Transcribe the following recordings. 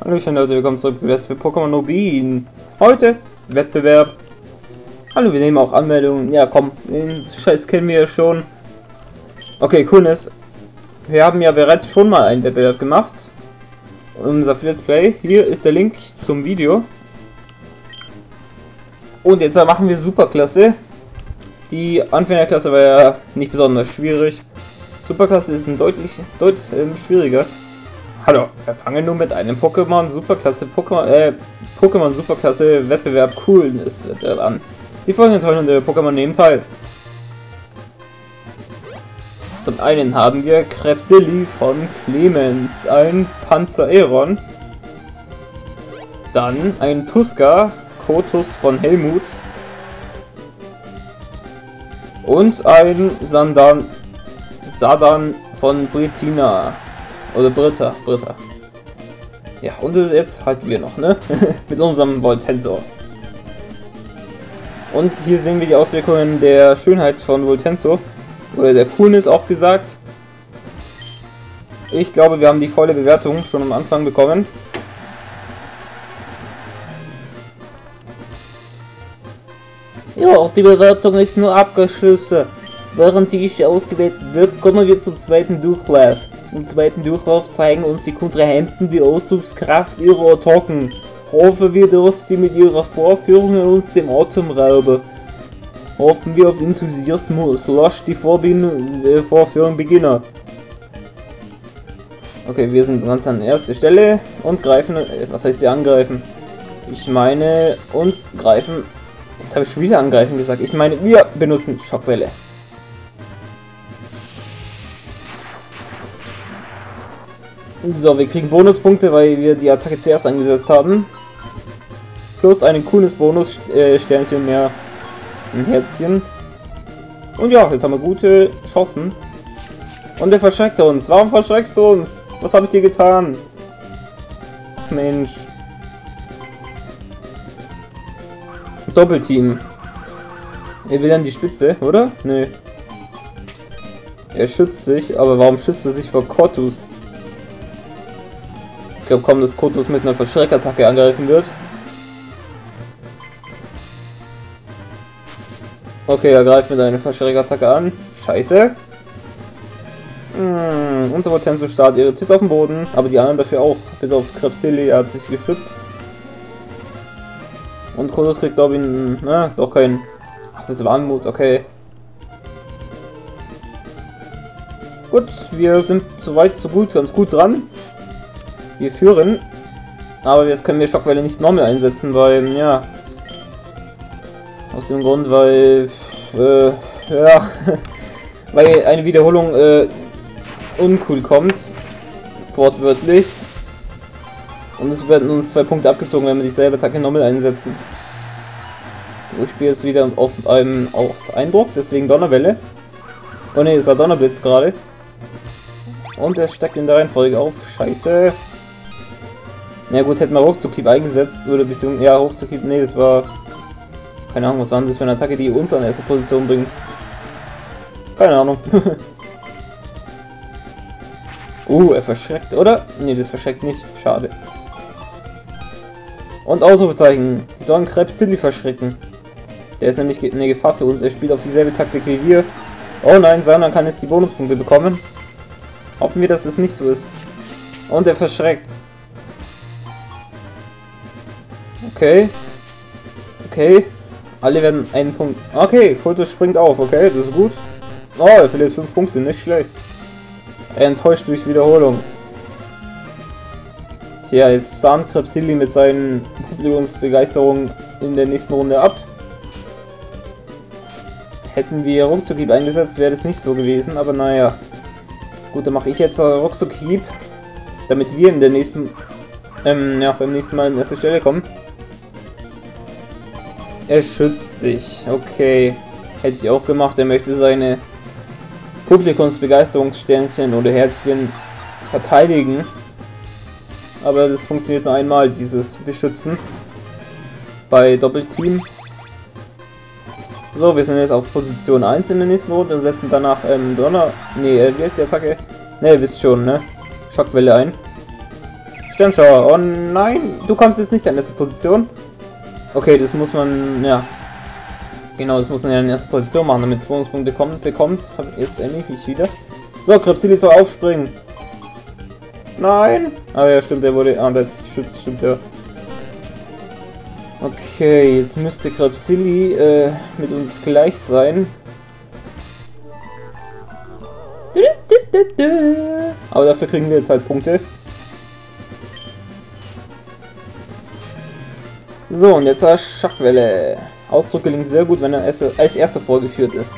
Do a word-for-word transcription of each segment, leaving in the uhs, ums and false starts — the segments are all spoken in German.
Hallöchen Leute, willkommen zurück bei Pokémon Rubin. Heute Wettbewerb. Hallo, wir nehmen auch Anmeldungen. Ja komm, den Scheiß kennen wir ja schon. Okay, Coolness. Wir haben ja bereits schon mal einen Wettbewerb gemacht. Unser Let's Play. Hier ist der Link zum Video. Und jetzt machen wir Superklasse. Die Anfängerklasse war ja nicht besonders schwierig. Superklasse ist ein deutlich, deutlich ähm, schwieriger. Hallo, wir fangen nun mit einem Pokémon Superklasse Pokémon äh, Pokémon Superklasse Wettbewerb Coolness an. Die folgenden tollen Pokémon nehmen teil. Zum einen haben wir Krebsilli von Clemens, ein Panzeraeron, dann ein Tuska, Kotus von Helmut und ein Sandan, Sadan von Britina. Oder Britta, Britta. Ja, und jetzt halten wir noch, ne? Mit unserem Voltensor. Und hier sehen wir die Auswirkungen der Schönheit von Voltensor. Oder der Coolness auch gesagt. Ich glaube, wir haben die volle Bewertung schon am Anfang bekommen. Ja, auch die Bewertung ist nur abgeschlossen. Während die ausgewählt wird, kommen wir zum zweiten Durchlauf. Im zweiten Durchlauf zeigen uns die Kontrahenten die Ausdruckskraft ihrer Attacken. Hoffen wir, dass sie mit ihrer Vorführung uns dem Atem rauben. Hoffen wir auf Enthusiasmus. Lass die Vorbin äh, Vorführung beginnen. Okay, wir sind ganz an erster Stelle und greifen. Äh, was heißt sie angreifen? Ich meine, und greifen. Jetzt habe ich schon wieder angreifen gesagt. Ich meine, wir benutzen Schockwelle. So, wir kriegen Bonuspunkte, weil wir die Attacke zuerst eingesetzt haben. Plus einen cooles Bonus, äh, Sternchen mehr, ein Herzchen. Und ja, jetzt haben wir gute Chancen. Und der verschreckt uns. Warum verschreckst du uns? Was habe ich dir getan? Ach Mensch. Doppelteam. Er will dann die Spitze, oder? Nö. Er schützt sich, aber warum schützt er sich vor Kotus? Ich glaube kaum, dass Kotus mit einer Verschreckattacke angreifen wird. Okay, er greift mit einer Verschreckattacke an. Scheiße. Hm, unser Voltensor starrt irritiert auf dem Boden, aber die anderen dafür auch. Bis auf Krebsilli, er hat sich geschützt. Und Kotus kriegt, glaube ich, na, doch kein... Was ist Warnmut? Okay. Gut, wir sind soweit so gut, ganz gut dran. Wir führen, aber jetzt können wir Schockwelle nicht normal einsetzen, weil, ja, aus dem Grund, weil, äh, ja, weil eine Wiederholung, äh, uncool kommt, wortwörtlich, und es werden uns zwei Punkte abgezogen, wenn wir dieselbe Attacke normal einsetzen. So, ich spiele jetzt wieder auf einem auf Eindruck, deswegen Donnerwelle. Oh ne, es war Donnerblitz gerade. Und er steckt in der Reihenfolge auf, scheiße. Na ja, gut, hätten wir Ruckzuckhieb eingesetzt, oder beziehungsweise, ja, Ruckzuckhieb, nee, das war, keine Ahnung, was war das für eine Attacke, die uns an erste Position bringt. Keine Ahnung. uh, er verschreckt, oder? Nee, das verschreckt nicht, schade. Und Ausrufezeichen, die sollen Krebsilli verschrecken. Der ist nämlich eine Gefahr für uns, er spielt auf dieselbe Taktik wie wir. Oh nein, Sanan kann jetzt die Bonuspunkte bekommen. Hoffen wir, dass es nicht so ist. Und er verschreckt. Okay. Okay. Alle werden einen Punkt. Okay, Kotus springt auf. Okay, das ist gut. Oh, er verliert fünf Punkte. Nicht schlecht. Er enttäuscht durch Wiederholung. Tja, jetzt sahnt Krebsilli mit seinen Publikumsbegeisterungen in der nächsten Runde ab. Hätten wir Ruckzuckhieb eingesetzt, wäre das nicht so gewesen. Aber naja. Gut, dann mache ich jetzt Ruckzuckhieb. Damit wir in der nächsten... Ähm, ja, beim nächsten Mal an erste Stelle kommen. Er schützt sich. Okay. Hätte ich auch gemacht. Er möchte seine Publikumsbegeisterungssternchen oder Herzchen verteidigen. Aber das funktioniert nur einmal, dieses Beschützen. Bei Doppelteam. So, wir sind jetzt auf Position eins in der nächsten Runde und setzen danach ähm, Donner... Nee, äh, wie ist die Attacke? Ne, ihr wisst schon, ne? Schockwelle ein. Sternschauer. Oh nein, du kommst jetzt nicht in erste Position. Okay, das muss man, ja. Genau, das muss man ja in erste Position machen, damit es Bonuspunkte kommt, bekommt. Jetzt endlich ich wieder. So, Krebsili soll aufspringen. Nein! Ah ja, stimmt, der wurde. Ah, der hat sich geschützt, stimmt ja. Okay, jetzt müsste Krebsili äh, mit uns gleich sein. Aber dafür kriegen wir jetzt halt Punkte. So, und jetzt als Schachwelle. Ausdruck gelingt sehr gut, wenn er als erster vorgeführt ist.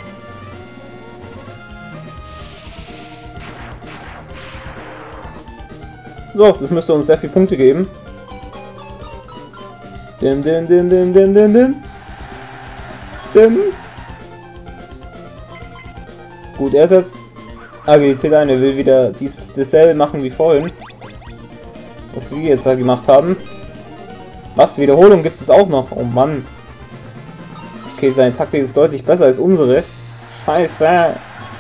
So, das müsste uns sehr viele Punkte geben. Dim, dim, dim, dim, dim, dim, dim. Dim. Gut, er setzt Agilität ein, er will wieder dies, dasselbe machen wie vorhin. Was wir jetzt da gemacht haben. Was? Wiederholung gibt es auch noch? Oh Mann. Okay, seine Taktik ist deutlich besser als unsere. Scheiße.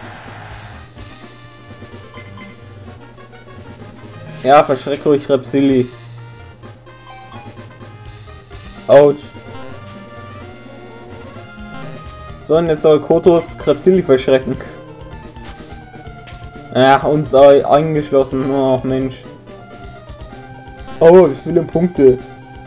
Ja, verschreck ruhig Krebsili. Autsch. So, und jetzt soll Kotos Krebsili verschrecken. Ja, uns eingeschlossen. Oh Mensch. Oh, wie viele Punkte.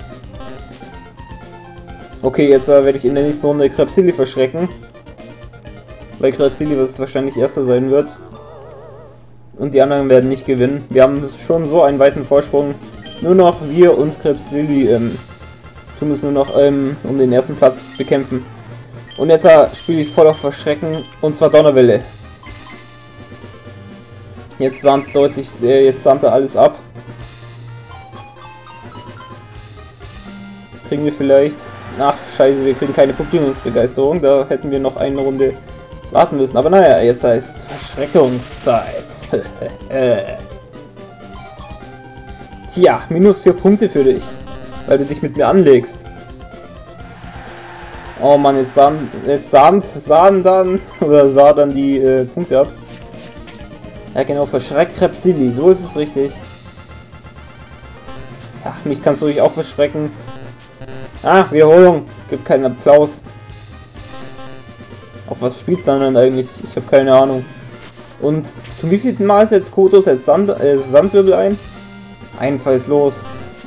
Okay, jetzt äh, werde ich in der nächsten Runde Krebsili verschrecken. Weil Krebsili wahrscheinlich erster sein wird. Und die anderen werden nicht gewinnen. Wir haben schon so einen weiten Vorsprung. Nur noch wir und Krebsili ähm, tun es nur noch ähm, um den ersten Platz bekämpfen. Und jetzt äh, spiele ich voll auf Verschrecken. Und zwar Donnerwelle. Jetzt sandt deutlich, äh, jetzt sandt er alles ab. Kriegen wir vielleicht... Ach, scheiße, wir kriegen keine Publikumsbegeisterung. Da hätten wir noch eine Runde warten müssen. Aber naja, jetzt heißt Verschreckungszeit. Tja, minus vier Punkte für dich. Weil du dich mit mir anlegst. Oh Mann, jetzt sahen, jetzt sahen, sahen dann, oder sah dann die äh, Punkte ab. Ja genau, verschreck Krebsili, so ist es richtig. Ja, mich kannst du ruhig auch verschrecken. Ah, Wiederholung. Gibt keinen Applaus. Auf was spielt's dann eigentlich? Ich habe keine Ahnung. Und zum wievielten Mal setzt Kotos jetzt Sand, äh, Sandwirbel ein? Einfallslos.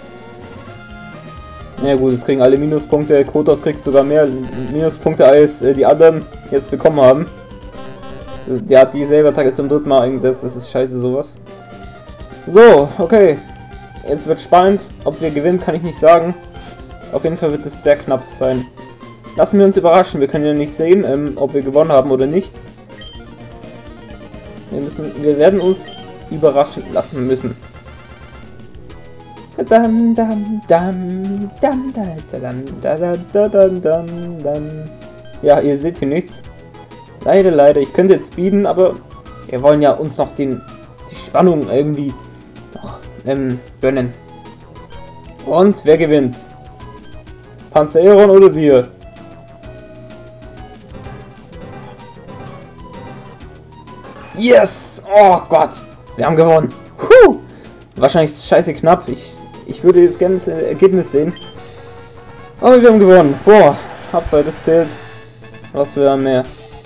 Na ja, gut, jetzt kriegen alle Minuspunkte. Kotos kriegt sogar mehr Minuspunkte als äh, die anderen jetzt bekommen haben. Der hat dieselbe Attacke zum dritten Mal eingesetzt. Das ist scheiße sowas. So, okay. Jetzt wird spannend. Ob wir gewinnen, kann ich nicht sagen. Auf jeden Fall wird es sehr knapp sein. Lassen wir uns überraschen. Wir können ja nicht sehen, ähm, ob wir gewonnen haben oder nicht. Wir müssen, wir werden uns überraschen lassen müssen. Ja, ihr seht hier nichts. Leider, leider. Ich könnte jetzt speeden, aber wir wollen ja uns noch den, die Spannung irgendwie noch ähm, gönnen. Und wer gewinnt? Panzeron oder wir? Yes! Oh Gott! Wir haben gewonnen! Puh. Wahrscheinlich scheiße knapp. Ich, ich würde jetzt gerne das Ergebnis sehen. Aber wir haben gewonnen. Boah, Halbzeit, das zählt. Was für mehr.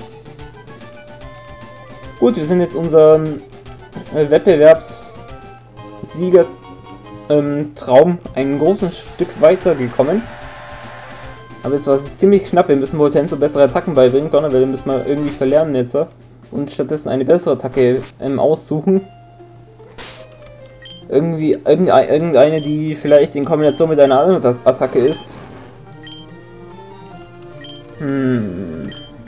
Gut, wir sind jetzt unseren äh, Wettbewerbssieger ähm, Traum ein großes Stück weiter gekommen. Aber jetzt war es ziemlich knapp. Wir müssen wohl Tenso bessere Attacken beibringen. Donnerwelle müssen wir irgendwie verlernen jetzt. Und stattdessen eine bessere Attacke ähm, aussuchen. Irgendwie irgendeine, irgendeine, die vielleicht in Kombination mit einer anderen Attacke ist. Hm.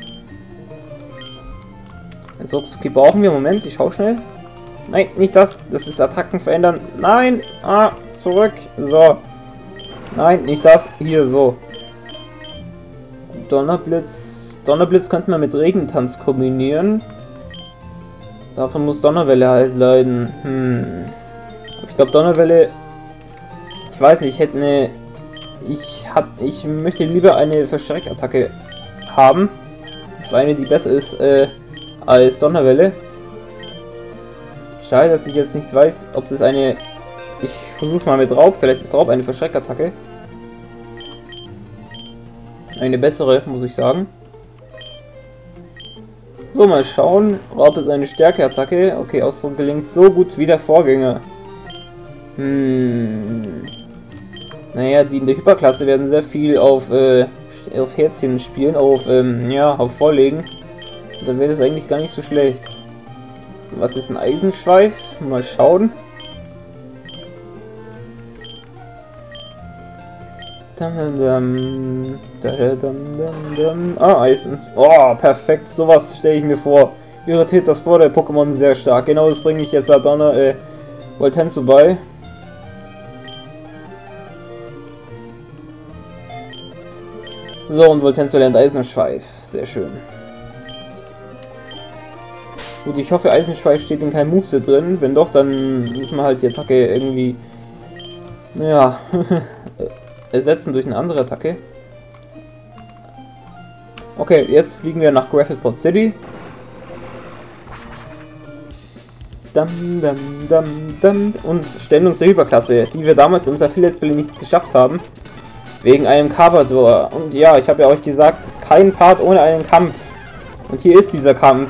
Soksuki brauchen wir. Moment, ich schau schnell. Nein, nicht das. Das ist Attacken verändern. Nein. Ah, zurück. So. Nein, nicht das. Hier, so. Donnerblitz. Donnerblitz könnte man mit Regentanz kombinieren. Davon muss Donnerwelle halt leiden. Hm. Ich glaube Donnerwelle. Ich weiß nicht, ich hätte eine. Ich hab. Ich möchte lieber eine Verschreckattacke haben. Das war eine, die besser ist äh, als Donnerwelle. Schade, dass ich jetzt nicht weiß, ob das eine Ich versuch's mal mit Raub. Vielleicht ist Raub eine Verschreckattacke. Eine bessere, muss ich sagen. So, mal schauen. Raub ist eine Stärkeattacke. Okay, Ausdruck gelingt so gut wie der Vorgänger. Hm. Naja, die in der Hyperklasse werden sehr viel auf, äh, auf Herzchen spielen, auf, ähm, ja, auf Vorlegen. Da wäre das eigentlich gar nicht so schlecht. Was ist ein Eisenschweif? Mal schauen. Dum, dum, dum. Da, dum, dum, dum. Ah, Eisen. Oh, perfekt. Sowas stelle ich mir vor. Irritiert das vor der Pokémon sehr stark. Genau das bringe ich jetzt Donner, äh, Voltenzo bei. So, und Voltenzo lernt Eisenschweif. Sehr schön. Gut, ich hoffe, Eisenschweif steht in keinem Moveset drin. Wenn doch, dann müssen wir halt die Attacke irgendwie, naja, ersetzen durch eine andere Attacke. Okay, jetzt fliegen wir nach Gravelport City. Dum, dum, dum, dum, und stellen uns der Hyperklasse, die wir damals in unserer Let's Play nicht geschafft haben. Wegen einem Carpador. Und ja, ich habe ja euch gesagt, kein Part ohne einen Kampf. Und hier ist dieser Kampf.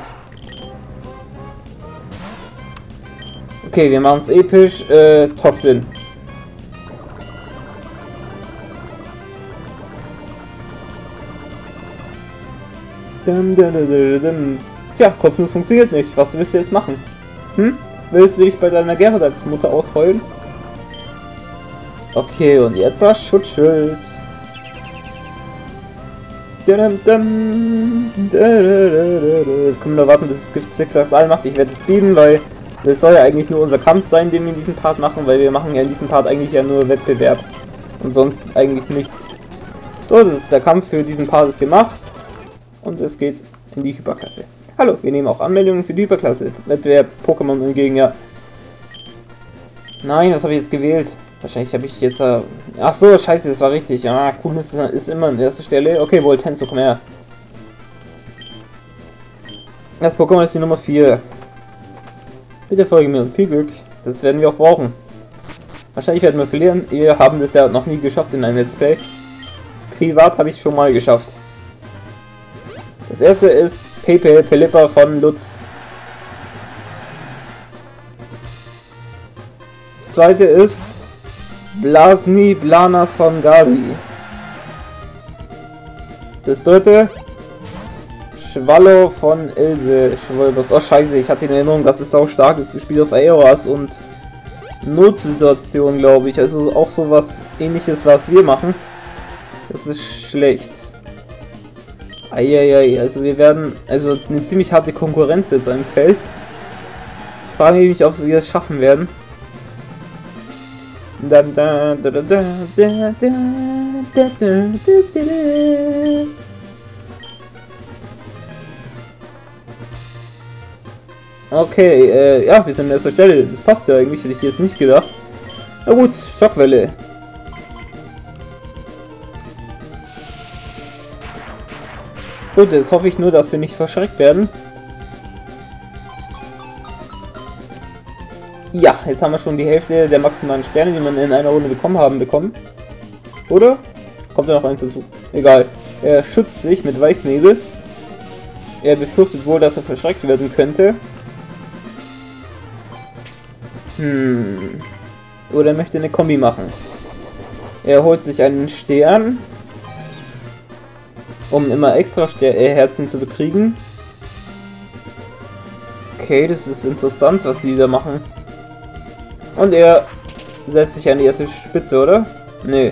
Okay, wir machen es episch. Äh, Toxin. Dum, dum, dum, dum. Tja, Kopfnuss funktioniert nicht. Was willst du jetzt machen? Hm? Willst du dich bei deiner Gyarados-Mutter ausheulen? Okay, und jetzt das Schutzschild. Jetzt können wir nur warten, bis das Gift Zigzags all macht. Ich werde speeden, weil das soll ja eigentlich nur unser Kampf sein, den wir in diesem Part machen, weil wir machen ja in diesem Part eigentlich ja nur Wettbewerb und sonst eigentlich nichts. So, das ist der Kampf für diesen Part ist gemacht und es geht in die Hyperklasse. Hallo, wir nehmen auch Anmeldungen für die Hyperklasse. Wettbewerb Pokémon hingegen, ja. Nein, was habe ich jetzt gewählt? Wahrscheinlich habe ich jetzt... Äh Ach so, scheiße, das war richtig. Ah, Coolness ist immer an erster Stelle. Okay, Voltenzo, komm her. Das Pokémon ist die Nummer vier. Bitte folge mir und viel Glück. Das werden wir auch brauchen. Wahrscheinlich werden wir verlieren. Wir haben das ja noch nie geschafft in einem Let's Play. Privat habe ich es schon mal geschafft. Das erste ist Pepe Pelipper von Lutz. Das zweite ist Blasny Blanas von Gabi. Das dritte Schwallow von Ilse Schwolbos. Oh scheiße, ich hatte in Erinnerung, dass es auch stark ist. Das Spiel auf Aeroas und Notsituation, glaube ich. Also auch sowas ähnliches, was wir machen. Das ist schlecht. Eieiei, also wir werden, also eine ziemlich harte Konkurrenz jetzt im Feld. Ich frage mich, ob wir es schaffen werden. Da, da, da, da, da, da, da, da, da, da. Okay, äh, ja, wir sind an erster Stelle. Das passt ja eigentlich, hätte ich jetzt nicht gedacht. Na gut, Schockwelle. Gut, jetzt hoffe ich nur, dass wir nicht verschreckt werden. Ja, jetzt haben wir schon die Hälfte der maximalen Sterne, die man in einer Runde bekommen haben, bekommen. Oder? Kommt da noch eins dazu? Egal. Er schützt sich mit Weißnebel. Er befürchtet wohl, dass er verschreckt werden könnte. Hm. Oder er möchte eine Kombi machen. Er holt sich einen Stern, um immer extra Ster äh, Herzen zu bekriegen. Okay, das ist interessant, was die da machen. Und er setzt sich an die erste Spitze, oder? Nee.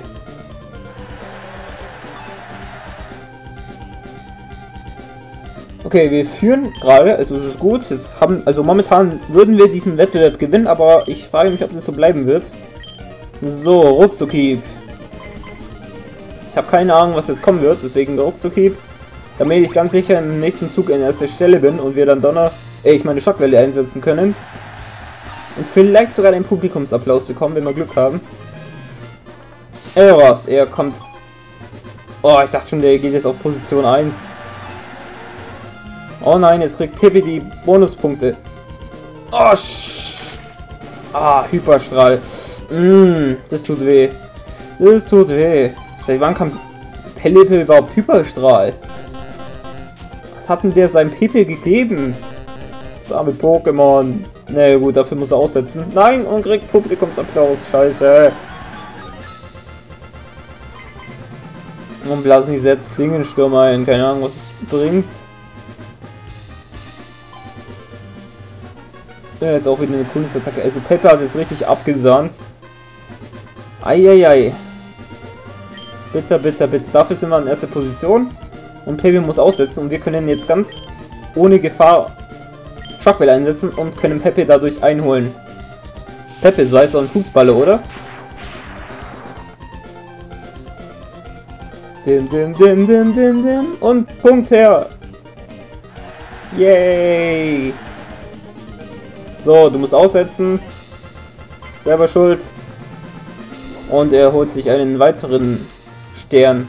Okay, wir führen gerade, also es ist gut. Jetzt haben, also momentan würden wir diesen Wettbewerb gewinnen, aber ich frage mich, ob das so bleiben wird. So, Ruckzuckhieb. Ich habe keine Ahnung, was jetzt kommen wird, deswegen Ruckzuckhieb. Damit ich ganz sicher im nächsten Zug an erster Stelle bin und wir dann Donner, äh, ich meine Schockwelle einsetzen können. Und vielleicht sogar den Publikumsapplaus bekommen, wenn wir Glück haben. Eros, er kommt... Oh, ich dachte schon, der geht jetzt auf Position eins. Oh nein, jetzt kriegt Pepe die Bonuspunkte. Oh, sch Ah, Hyperstrahl. Mm, das tut weh. Das tut weh. Seit wann kam Pelipper überhaupt Hyperstrahl? Was hat denn der seinem Pepe gegeben? Das arme Pokémon. Na naja, gut, dafür muss er aussetzen. Nein, und kriegt Publikumsapplaus. Scheiße. Und Blasny setzt Klingensturm ein. Keine Ahnung, was es bringt. Ja, jetzt auch wieder eine coole Attacke. Also Pepper hat jetzt richtig abgesahnt. Eieiei. Bitte, bitte, bitte. Dafür sind wir in erster Position. Und Pepe muss aussetzen. Und wir können jetzt ganz ohne Gefahr Schockwelle einsetzen und können Pepe dadurch einholen. Pepe, so heißt doch ein Fußballer, oder? Dim, dim, dim, dim, dim, dim. Und Punkt her. Yay. So, du musst aussetzen. Selber schuld. Und er holt sich einen weiteren Stern.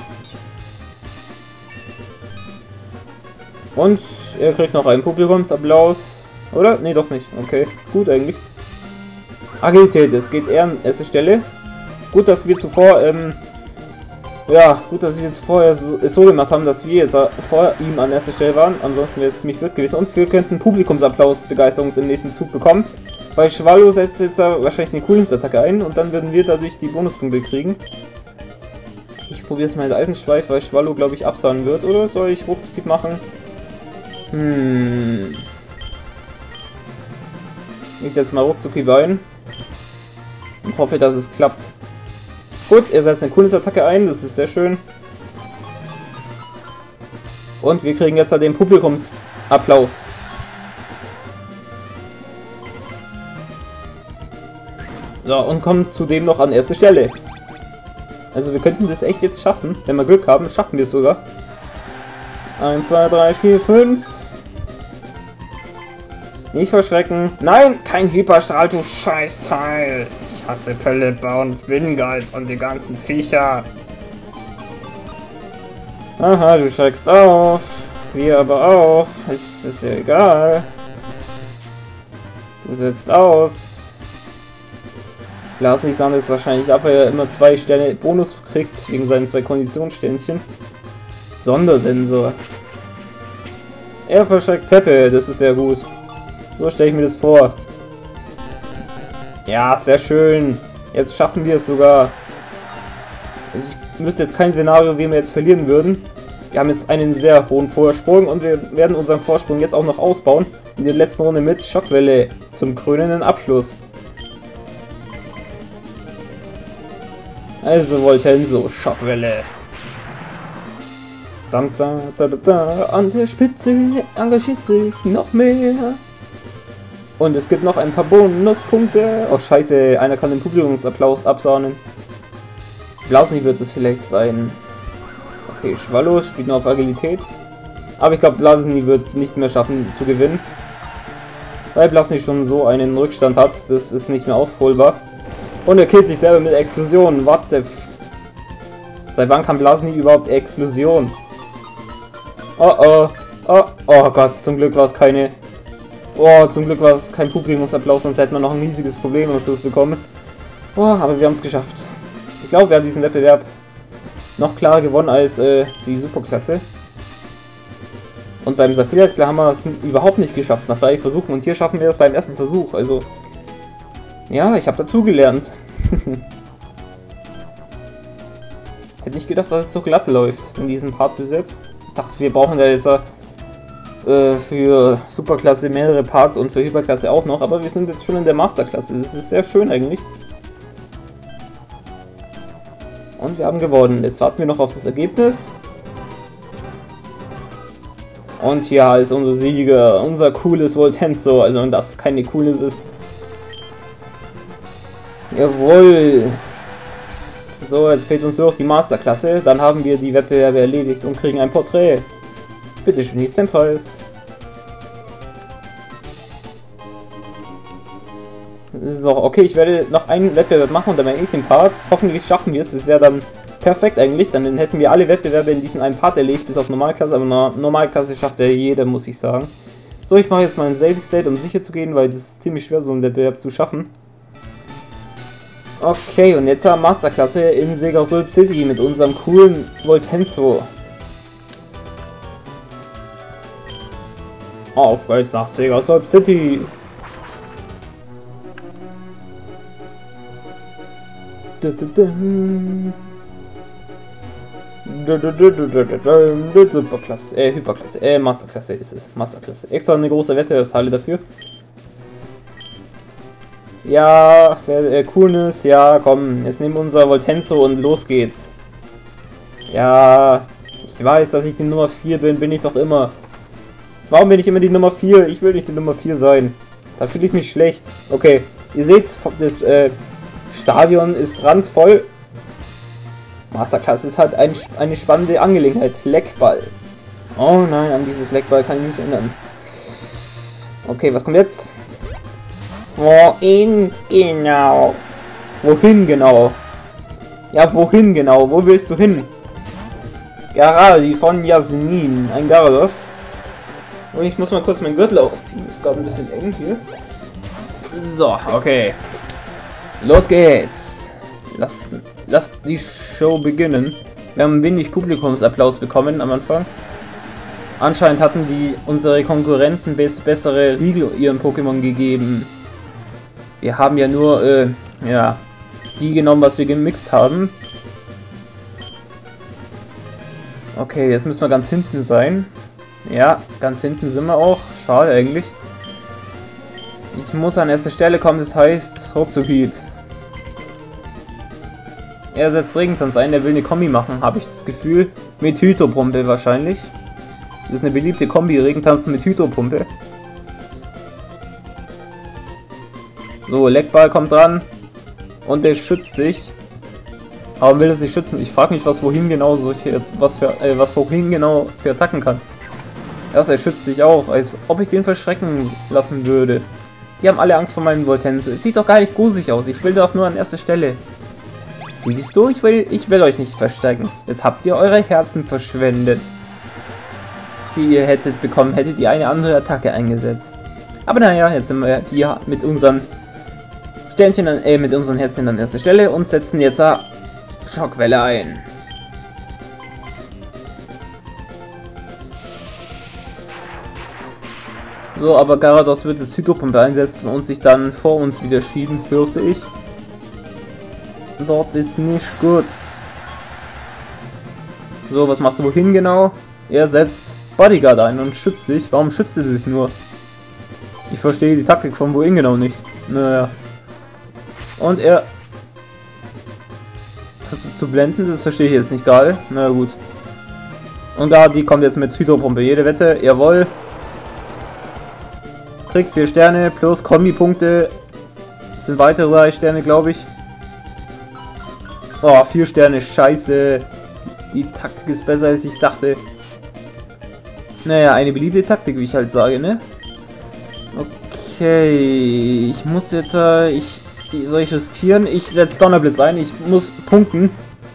Und er kriegt noch einen Publikumsapplaus. Oder? Nee, doch nicht. Okay, gut eigentlich. Agilität, es geht eher an erste Stelle. Gut, dass wir zuvor, ähm, ja, gut, dass wir jetzt vorher so, es so gemacht haben, dass wir jetzt vor ihm an erster Stelle waren. Ansonsten wäre es ziemlich blöd gewesen. Und wir könnten Publikumsapplaus Begeisterungs im nächsten Zug bekommen. Weil Schwallow setzt jetzt wahrscheinlich eine Coolness-Attacke ein und dann würden wir dadurch die Bonuspunkte kriegen. Ich probiere es mal mit Eisenschweif, weil Schwallow, glaube ich, absahnen wird. Oder soll ich Ruckskip machen? Hm. Ich setze mal Ruckzucki ein. Und hoffe, dass es klappt. Gut, er setzt eine Coolness-Attacke ein, das ist sehr schön. Und wir kriegen jetzt den Publikumsapplaus. So, und kommen zudem noch an erste Stelle. Also wir könnten das echt jetzt schaffen. Wenn wir Glück haben, schaffen wir es sogar. eins, zwei, drei, vier, fünf. Nicht verschrecken. Nein, kein Hyperstrahl, du Scheißteil. Ich hasse Pelipper und Winguls und die ganzen Viecher. Aha, du schreckst auf. Wir aber auch. Ist, ist ja egal. Du setzt aus. Blasny sahnt jetzt wahrscheinlich ab, weil er immer zwei Sterne Bonus kriegt, wegen seinen zwei Konditionssternchen. Sondersensor. Er verschreckt Pepe, das ist sehr gut. So stelle ich mir das vor. Ja, sehr schön. Jetzt schaffen wir es sogar. Ich wüsste jetzt kein Szenario, wie wir jetzt verlieren würden. Wir haben jetzt einen sehr hohen Vorsprung und wir werden unseren Vorsprung jetzt auch noch ausbauen. In der letzten Runde mit Schockwelle zum krönenden Abschluss. Also Voltenso, Schockwelle. Da, da, da, da, an der Spitze engagiert sich noch mehr. Und es gibt noch ein paar Bonuspunkte. Oh scheiße, einer kann den Publikumsapplaus absahnen. Blasny wird es vielleicht sein. Okay, Schwallow spielt nur auf Agilität. Aber ich glaube, Blasny wird nicht mehr schaffen zu gewinnen. Weil Blasny schon so einen Rückstand hat, das ist nicht mehr aufholbar. Und er killt sich selber mit Explosionen. What the f... Seit wann kann Blasny überhaupt Explosion? Oh oh. Oh, oh Gott, zum Glück war es keine... Oh, zum Glück war es kein Publikumsapplaus, sonst hätten wir noch ein riesiges Problem am Schluss bekommen. Oh, aber wir haben es geschafft. Ich glaube, wir haben diesen Wettbewerb noch klarer gewonnen als äh, die Superklasse. Und beim Saphir-Sklar haben wir es überhaupt nicht geschafft, nach drei Versuchen. Und hier schaffen wir es beim ersten Versuch, also... Ja, ich habe dazugelernt. Hätte nicht gedacht, dass es so glatt läuft in diesem Part bis jetzt. Ich dachte, wir brauchen da jetzt äh, für Superklasse mehrere Parts und für Hyperklasse auch noch. Aber wir sind jetzt schon in der Masterklasse. Das ist sehr schön eigentlich. Und wir haben gewonnen. Jetzt warten wir noch auf das Ergebnis. Und hier ist unser Sieger, unser cooles Voltenso. Also wenn das keine Coolness ist. Jawohl. So, jetzt fehlt uns nur noch die Masterklasse. Dann haben wir die Wettbewerbe erledigt und kriegen ein Porträt. Bitte schön, hier ist dein Preis. So, okay, ich werde noch einen Wettbewerb machen und dann werde ich den Part. Hoffentlich schaffen wir es. Das wäre dann perfekt eigentlich. Dann hätten wir alle Wettbewerbe in diesem einen Part erledigt, bis auf Normalklasse. Aber Normalklasse schafft ja jeder, muss ich sagen. So, ich mache jetzt mal ein Save State, um sicher zu gehen, weil das ist ziemlich schwer, so einen Wettbewerb zu schaffen. Okay, und jetzt haben wir Masterklasse in Sega Soul City mit unserem coolen Voltenzo. Auf geht's nach Sega Soul City. Superklasse, äh, Hyperklasse, äh, Masterklasse ist es. Masterklasse. Extra eine große Wettbewerbshalle dafür. Ja, äh, Coolness, ja, komm, jetzt nehmen wir unser Voltenzo und los geht's. Ja, ich weiß, dass ich die Nummer vier bin, bin ich doch immer. Warum bin ich immer die Nummer vier? Ich will nicht die Nummer vier sein. Da fühle ich mich schlecht. Okay, ihr seht, das äh, Stadion ist randvoll. Masterklasse ist halt ein, eine spannende Angelegenheit. Leckball. Oh nein, an dieses Leckball kann ich mich erinnern. Okay, was kommt jetzt? Wohin genau? Wohin genau? Ja, wohin genau? Wo willst du hin? Garadi von Jasmin. Ein Garados. Und ich muss mal kurz meinen Gürtel ausziehen. Ist gerade ein bisschen eng hier. So, okay. Los geht's. Lass, lass die Show beginnen. Wir haben wenig Publikumsapplaus bekommen am Anfang. Anscheinend hatten die unsere Konkurrenten bess bessere Riegel ihren Pokémon gegeben. Wir haben ja nur, äh, ja, die genommen, was wir gemixt haben. Okay, jetzt müssen wir ganz hinten sein. Ja, ganz hinten sind wir auch. Schade eigentlich. Ich muss an erste Stelle kommen, das heißt Ruckzuckhieb. Er setzt Regentons ein, der will eine Kombi machen, habe ich das Gefühl. Mit Hydropumpe wahrscheinlich. Das ist eine beliebte Kombi, Regentanzen mit Hydropumpe. So, Leckball kommt dran. Und der schützt sich. Aber will er sich schützen? Ich frage mich, was wohin genau solche, was für, äh, was wohin genau für Attacken kann. Erst er schützt sich auch, als ob ich den verschrecken lassen würde. Die haben alle Angst vor meinem Voltenzo. Es sieht doch gar nicht gruselig aus. Ich will doch nur an erster Stelle. Siehst du, ich will, ich will euch nicht verstecken. Jetzt habt ihr eure Herzen verschwendet, die ihr hättet bekommen, hättet ihr eine andere Attacke eingesetzt. Aber naja, jetzt sind wir hier mit unseren Sternchen, an, äh, mit unseren Herzchen an erster Stelle und setzen jetzt eine Schockwelle ein. So, aber Garados wird jetzt Hydropumpe einsetzen und sich dann vor uns wieder schieben, fürchte ich. Dort ist nicht gut. So, was macht er wohin genau? Er setzt Bodyguard ein und schützt sich. Warum schützt er sich nur? Ich verstehe die Taktik von wohin genau nicht. Naja. Und er versucht zu blenden, das verstehe ich jetzt nicht gerade. Na gut. Und da, die kommt jetzt mit Hydropumpe. Jede Wette, jawohl. Kriegt vier Sterne plus Kombi-Punkte. Das sind weitere drei Sterne, glaube ich. Oh, vier Sterne, scheiße. Die Taktik ist besser, als ich dachte. Naja, eine beliebte Taktik, wie ich halt sage, ne? Okay, ich muss jetzt, äh, ich, soll ich riskieren? Ich setze Donnerblitz ein, ich muss punkten.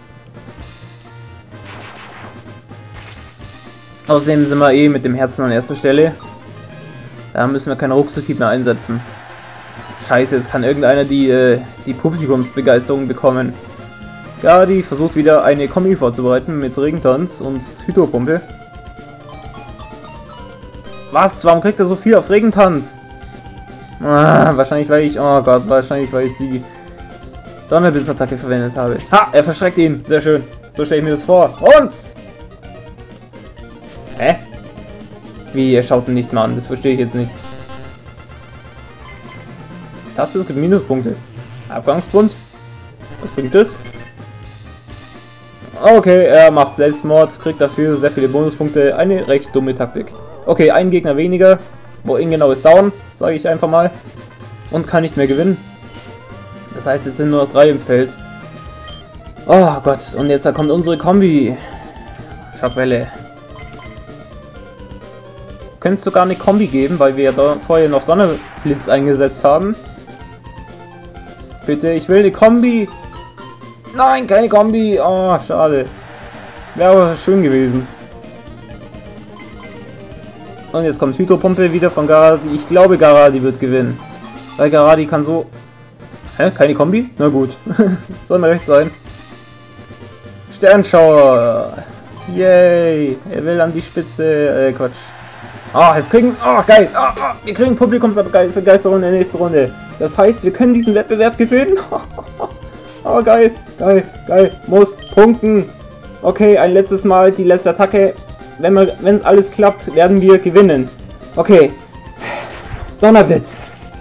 Außerdem sind wir eh mit dem Herzen an erster Stelle. Da müssen wir keine Ruckzuckhieb mehr einsetzen. Scheiße, jetzt kann irgendeiner die, äh, die Publikumsbegeisterung bekommen. Ja, die versucht wieder eine Kombi vorzubereiten mit Regentons und Hydropumpe. Was? Warum kriegt er so viel auf Regentons? Ah, wahrscheinlich weil ich... Oh Gott, wahrscheinlich weil ich die Donnerblitzattacke verwendet habe. Ha! Er verschreckt ihn. Sehr schön. So stelle ich mir das vor. Und... Hä? Wie, er schaut ihn nicht mal an. Das verstehe ich jetzt nicht. Ich dachte, es gibt Minuspunkte. Abgangsbund? Was bringt das? Okay, er macht Selbstmord, kriegt dafür sehr viele Bonuspunkte. Eine recht dumme Taktik. Okay, ein Gegner weniger. Wohin genau ist down, sage ich einfach mal. Und kann nicht mehr gewinnen. Das heißt, jetzt sind nur noch drei im Feld. Oh Gott, und jetzt kommt unsere Kombi. Schockwelle. Könntest du gar eine Kombi geben, weil wir ja vorher noch Donnerblitz eingesetzt haben. Bitte, ich will eine Kombi. Nein, keine Kombi. Oh, schade. Wäre aber schön gewesen. Und jetzt kommt Hydropumpe wieder von Garadi. Ich glaube, Garadi wird gewinnen. Weil Garadi kann so Hä? Keine Kombi? Na gut. Soll mir recht sein. Sternschauer. Yay. Er will an die Spitze. Äh, Quatsch. Ah, oh, jetzt kriegen... Oh, geil. Oh, oh, wir kriegen Publikumsbegeisterung in der nächsten Runde. Das heißt, wir können diesen Wettbewerb gewinnen. Oh, geil. Geil. Geil. Muss punkten. Okay, ein letztes Mal die letzte Attacke. Wenn wir, wenn alles klappt, werden wir gewinnen. Okay. Donnerblitz.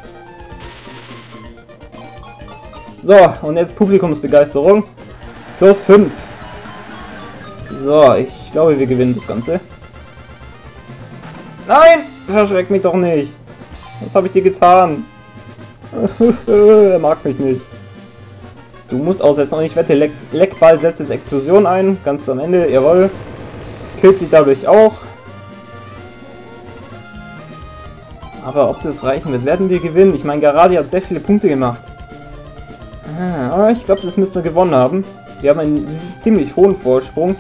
So, und jetzt Publikumsbegeisterung. Plus fünf. So, ich glaube, wir gewinnen das Ganze. Nein! Verschreck mich doch nicht. Was habe ich dir getan? Er mag mich nicht. Du musst aussetzen und ich wette, Leck, Leckball setzt jetzt Explosion ein. Ganz am Ende, jawohl. Killt sich dadurch auch. Aber ob das reichen wird, werden wir gewinnen. Ich meine, Garadi hat sehr viele Punkte gemacht. Ah, ich glaube, das müssten wir gewonnen haben. Wir haben einen ziemlich hohen Vorsprung.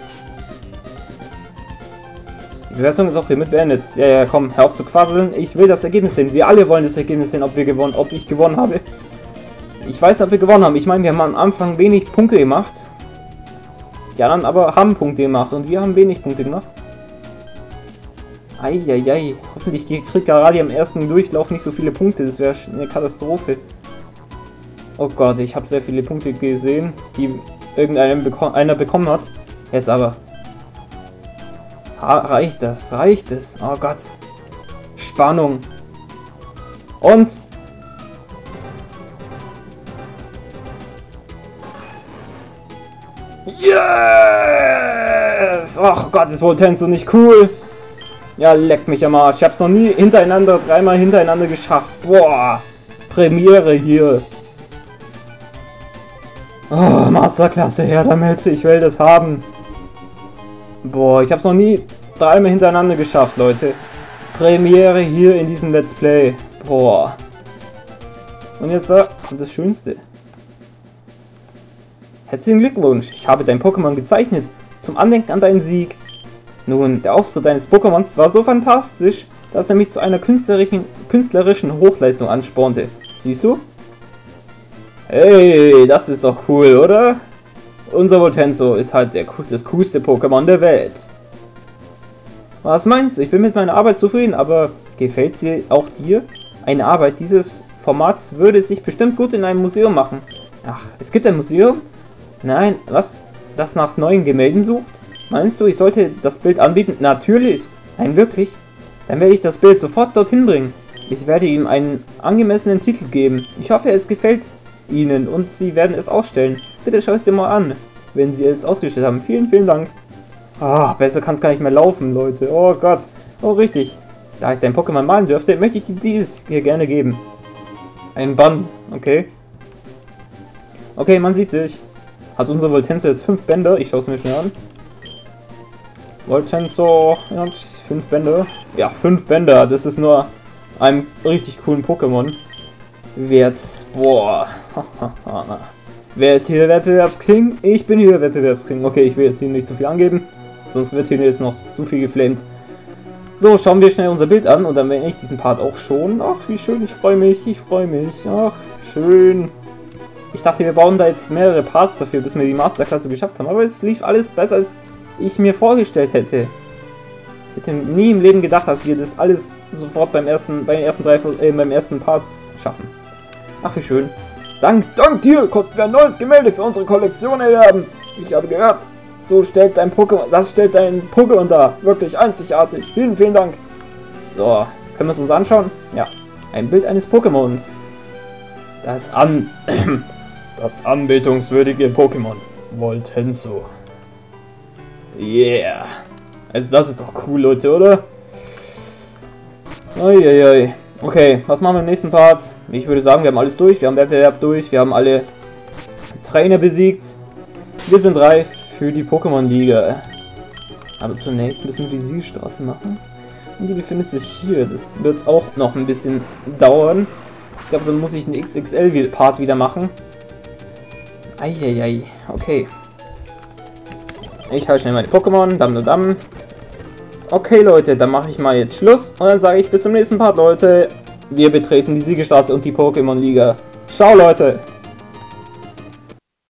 Die Bewertung ist auch hiermit beendet. Ja, ja, komm, hör auf zu quasseln. Ich will das Ergebnis sehen. Wir alle wollen das Ergebnis sehen, ob wir gewonnen, ob ich gewonnen habe. Ich weiß, ob wir gewonnen haben. Ich meine, wir haben am Anfang wenig Punkte gemacht. Die anderen aber haben Punkte gemacht und wir haben wenig Punkte gemacht. Eieiei. Hoffentlich kriegt Garadi am ersten Durchlauf nicht so viele Punkte. Das wäre eine Katastrophe. Oh Gott, ich habe sehr viele Punkte gesehen, die irgendeiner beko einer bekommen hat. Jetzt aber. Ha, reicht das? Reicht es? Oh Gott. Spannung. Und... Yes! Ach Gott, ist Voltenso nicht cool. Ja, leck mich am Arsch. Ich hab's noch nie hintereinander, dreimal hintereinander geschafft. Boah. Premiere hier. Oh, Masterklasse, her damit. Ich will das haben. Boah, ich hab's noch nie dreimal hintereinander geschafft, Leute. Premiere hier in diesem Let's Play. Boah. Und jetzt äh, kommt das Schönste. Herzlichen Glückwunsch, ich habe dein Pokémon gezeichnet, zum Andenken an deinen Sieg. Nun, der Auftritt deines Pokémons war so fantastisch, dass er mich zu einer künstlerischen, künstlerischen Hochleistung anspornte. Siehst du? Hey, das ist doch cool, oder? Unser Voltenso ist halt der, das coolste Pokémon der Welt. Was meinst du? Ich bin mit meiner Arbeit zufrieden, aber gefällt sie auch dir? Eine Arbeit dieses Formats würde sich bestimmt gut in einem Museum machen. Ach, es gibt ein Museum? Nein, was? Das nach neuen Gemälden sucht? Meinst du, ich sollte das Bild anbieten? Natürlich. Nein, wirklich? Dann werde ich das Bild sofort dorthin bringen. Ich werde ihm einen angemessenen Titel geben. Ich hoffe, es gefällt Ihnen und Sie werden es ausstellen. Bitte schau es dir mal an, wenn Sie es ausgestellt haben. Vielen, vielen Dank. Ah, besser kann es gar nicht mehr laufen, Leute. Oh Gott. Oh, richtig. Da ich dein Pokémon malen dürfte, möchte ich dir dieses hier gerne geben. Ein Band, okay. Okay, man sieht sich. Hat unser Voltenso jetzt fünf Bänder? Ich schaue es mir schnell an. Voltenso hat fünf Bänder. Ja, fünf Bänder. Das ist nur einem richtig coolen Pokémon wert. Boah. Wer ist hier der Wettbewerbsking? Ich bin hier der Wettbewerbsking. Okay, ich will jetzt hier nicht zu viel angeben. Sonst wird hier jetzt noch zu viel geflamed. So, schauen wir schnell unser Bild an und dann werde ich diesen Part auch schon. Ach, wie schön. Ich freue mich. Ich freue mich. Ach, schön. Ich dachte, wir bauen da jetzt mehrere Parts dafür, bis wir die Masterklasse geschafft haben. Aber es lief alles besser, als ich mir vorgestellt hätte. Ich hätte nie im Leben gedacht, dass wir das alles sofort beim ersten, bei den ersten drei, äh, beim ersten Part schaffen. Ach, wie schön. Dank, dank dir konnten wir ein neues Gemälde für unsere Kollektion erwerben. Ich habe gehört, so stellt dein Pokémon, das stellt dein Pokémon dar. Wirklich einzigartig. Vielen, vielen Dank. So, können wir es uns anschauen? Ja, ein Bild eines Pokémons. Das an... Das anbetungswürdige Pokémon. Voltenso. Yeah. Also das ist doch cool, Leute, oder? Uiuiui. Okay, was machen wir im nächsten Part? Ich würde sagen, wir haben alles durch. Wir haben Wettbewerb durch. Wir haben alle Trainer besiegt. Wir sind reif für die Pokémon-Liga. Aber zunächst müssen wir die Siegstraße machen. Und die befindet sich hier. Das wird auch noch ein bisschen dauern. Ich glaube, dann muss ich einen X X L-Part wieder machen. Eieiei, okay. Ich halte schnell meine Pokémon, Damm, Damm. Okay, Leute, dann mache ich mal jetzt Schluss. Und dann sage ich bis zum nächsten Part, Leute. Wir betreten die Siegestraße und die Pokémon-Liga. Ciao, Leute.